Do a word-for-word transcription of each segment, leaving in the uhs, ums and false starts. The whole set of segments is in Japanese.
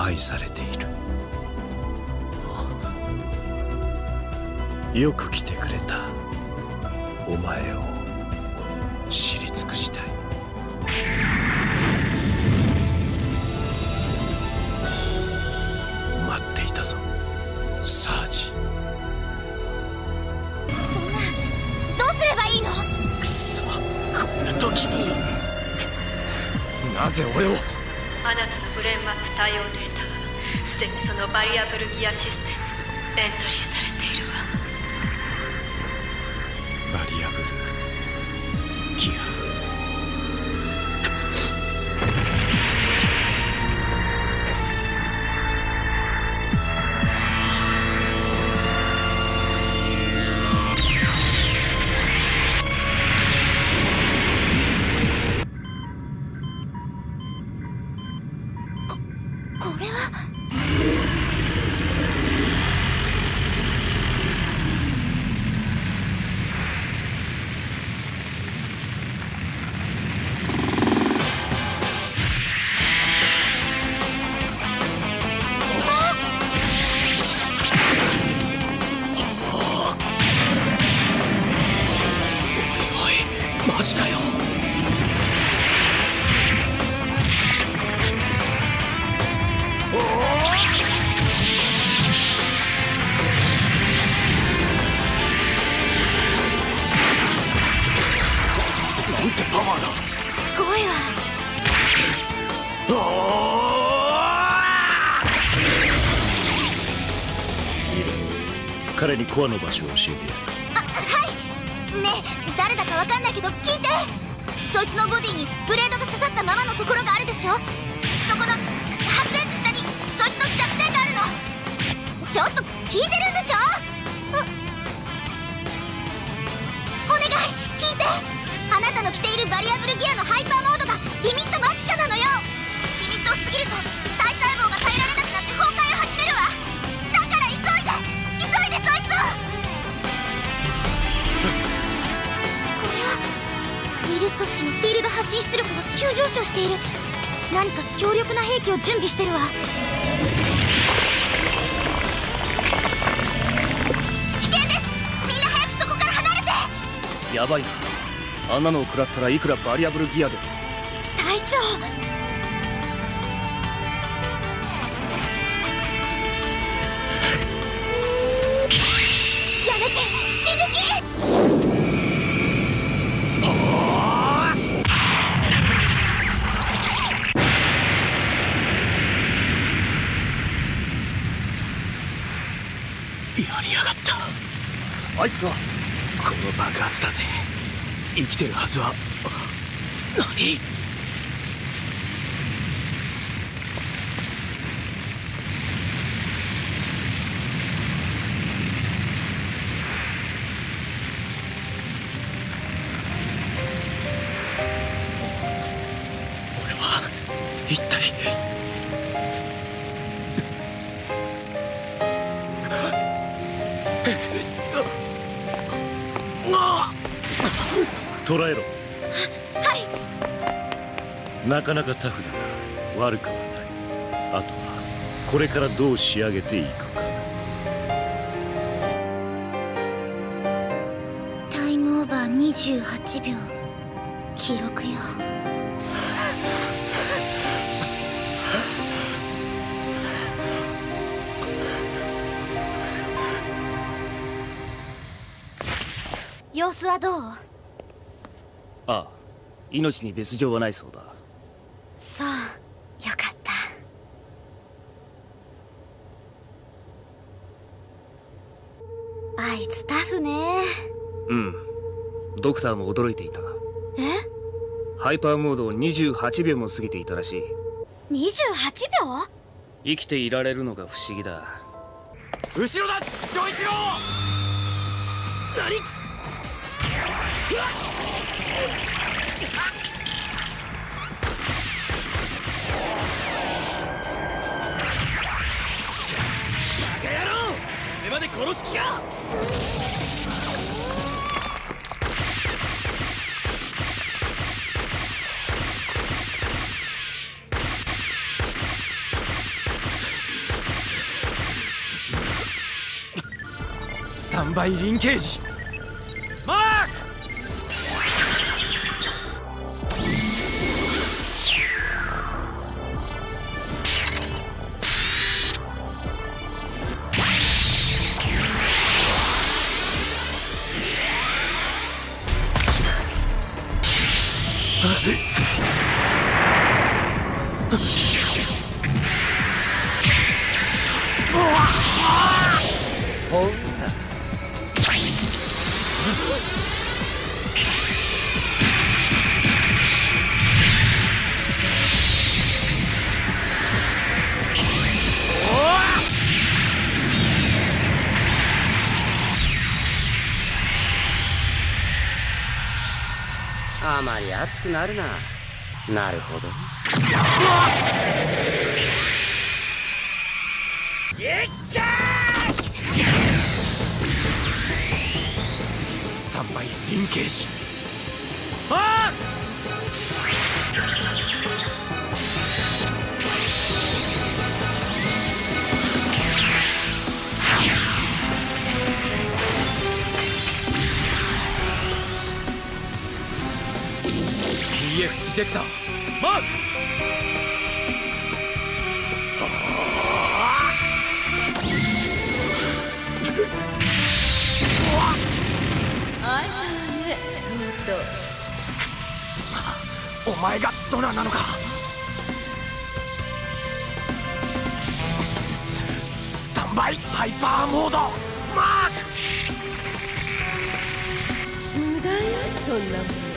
配されている。よく来てくれた。お前を知り尽くしたい。待っていたぞ、サージ。 そんな、どうすればいいの？ くそ、こんな時になぜ俺を。 あなたのブレーンマップ対応データはすでにそのバリアブルギアシステムにエントリーされているわ。 バリアブルギア。 これは。 マジかよ。なんてパワーだ。 すごいわ。 いいだろう。彼にコアの場所を教えてやる。 あ、はい。ねえ、誰だかわかんないけど聞いて。そいつのボディにブレードが刺さったままのところがあるでしょ。そこのはちセンチ下にそいつの弱点があるの。ちょっと聞いてるんでしょ。お願い聞いて。あなたの着ているバリアブルギアのハイパーモードがリミット間近なのよ。リミットを過ぎると体細胞が耐えられなくなって崩壊を始めるわ。だから急いで急いでそいつを。これはウイルス組織のフィールド発信出力が急上昇している。何か強力な兵器を準備してるわ。危険です。みんな早くそこから離れて。 やばいな。あんなのを食らったらいくらバリアブルギアでも。 隊長。やめて進撃。 やりやがった。 あいつはこの爆発だぜ。生きてるはずは。何？俺は一体。捕らえろ。 はい。 なかなかタフだな。悪くはない。あとはこれからどう仕上げていくかな。 タイムオーバーにじゅうはちびょう。記録よ。様子はどう？ ああ、命に別状はないそうだ。 そう、よかった。あいつタフね。 うん、ドクターも驚いていた。 え？ ハイパーモードをにじゅうはちびょうも過ぎていたらしい。 にじゅうはちびょう？ 生きていられるのが不思議だ。 後ろだ、長一郎。何？うわっ！バカ野郎！俺まで殺す気か！ タンバイリンケージマーク。 あまり熱くなるな。なるほど。 いっけー！スタンバイリンケージあー！ピーエフ ディテクターマーク。 あいたね、とうとう。 お前がドナーなのか。スタンバイハイパーモードマーク。 無駄よ、そんなもの。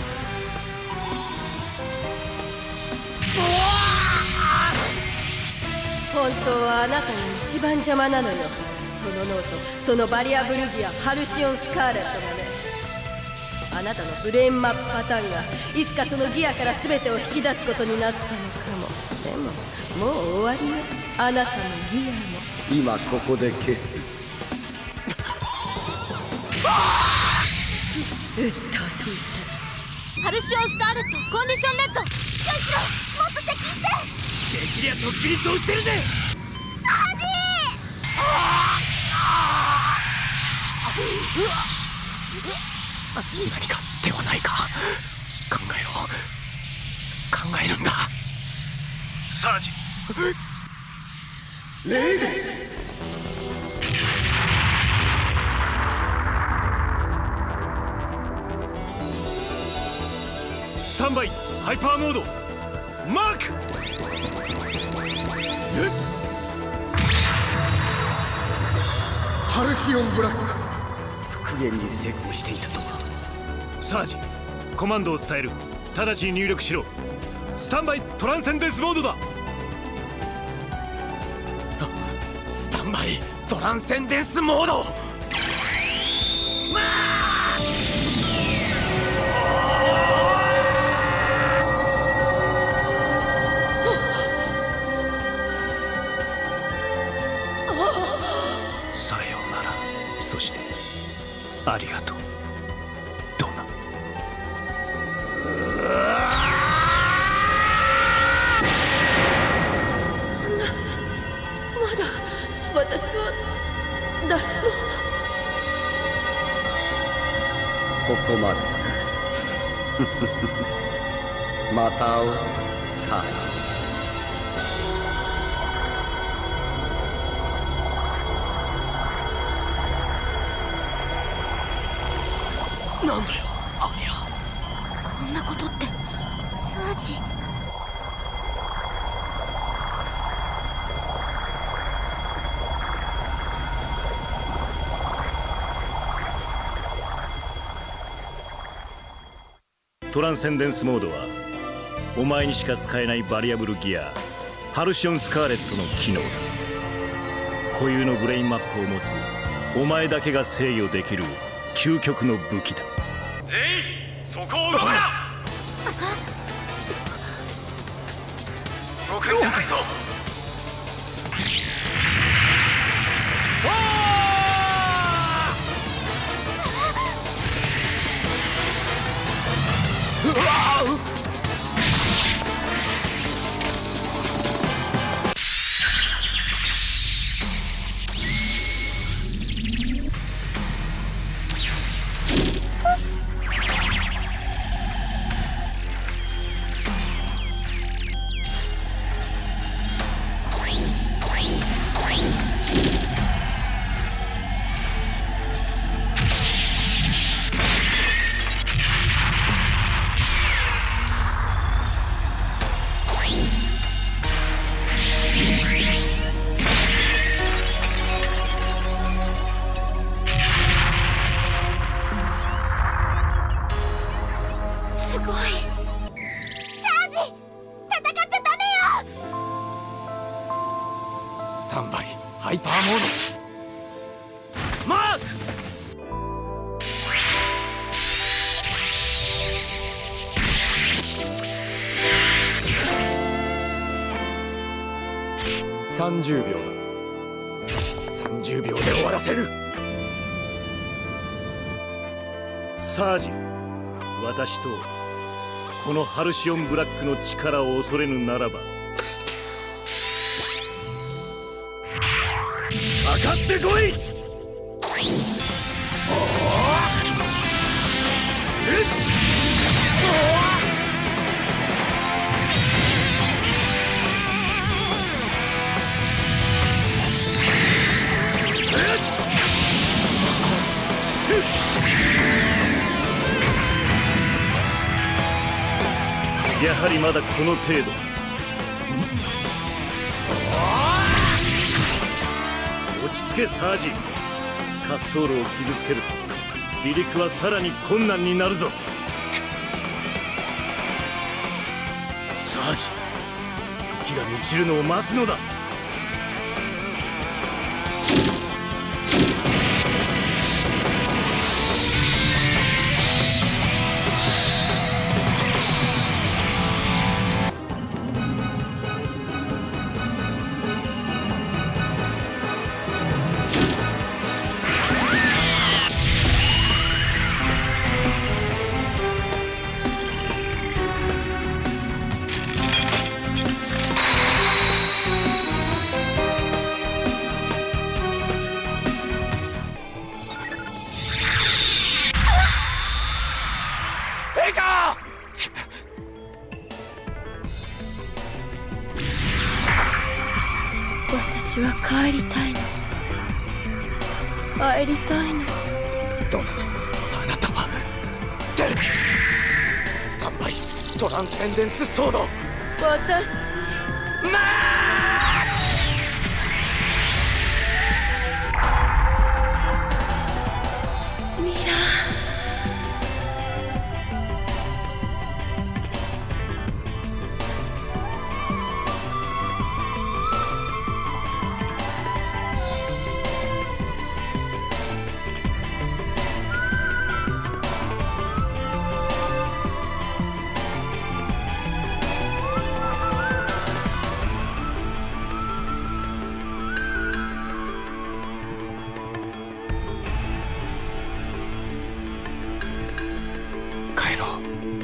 本当はあなたが一番邪魔なのよ。そのノート、そのバリアブルギア、ハルシオンスカーレットがね。あなたのブレインマップパターンがいつかそのギアから全てを引き出すことになったのかも。でももう終わりよ、あなたのギアも。 今ここで消す。 うっとうしい知らず。 ハルシオンスカーレットコンディションレッド。よ一郎もっと接近して。 できりゃとっくにそうしてるぜ。 サージ何かではないか。考えろ、考えるんだ。サージレイブ。スタンバイハイパーモードマーク。 ハルシオンブラック、復元に成功していたとは。 サージ、コマンドを伝える。直ちに入力しろ。スタンバイトランセンデンスモードだ。スタンバイトランセンデンスモード。さようなら。そしてありがとうドナ。 そんな、まだ私は誰も。 ここまでだ。また会おう、さあ。 なんだよアリア。 こんなことってサージ。 トランセンデンスモードはお前にしか使えないバリアブルギアハルシオンスカーレットの機能だ。固有のブレインマップを持つお前だけが制御できる究極の武器だ。 全員そこを動くな。動くんじゃないぞ。うわあ！ さんじゅうびょうだ。さんじゅうびょうで終わらせる。 サージ、私とこのハルシオンブラックの力を恐れぬならば、かかってこい。やはりまだこの程度。落ち着けサージ。滑走路を傷つけると離陸はさらに困難になるぞ。サージ、時が満ちるのを待つのだ。 私は帰りたいの。帰りたいの。 ドナ、あなたはスタンバイトランセンデンスソード。 私まあミラ帰ろう。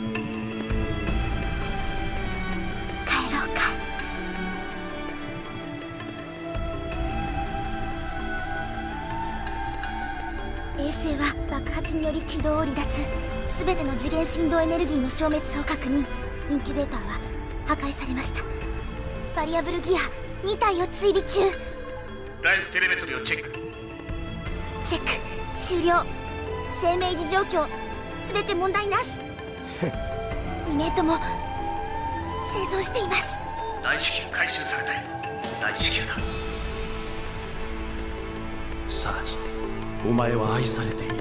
帰ろうか。衛星は爆発により軌道を離脱。全ての次元振動エネルギーの消滅を確認。インキュベーターは破壊されました。バリアブルギアに体を追尾中。 ライフテレメトリをチェック。 チェック終了。生命維持状況全て問題なし。に名とも生存しています。 大至急回収されたよ。大至急だ。 サージ、お前は愛されている。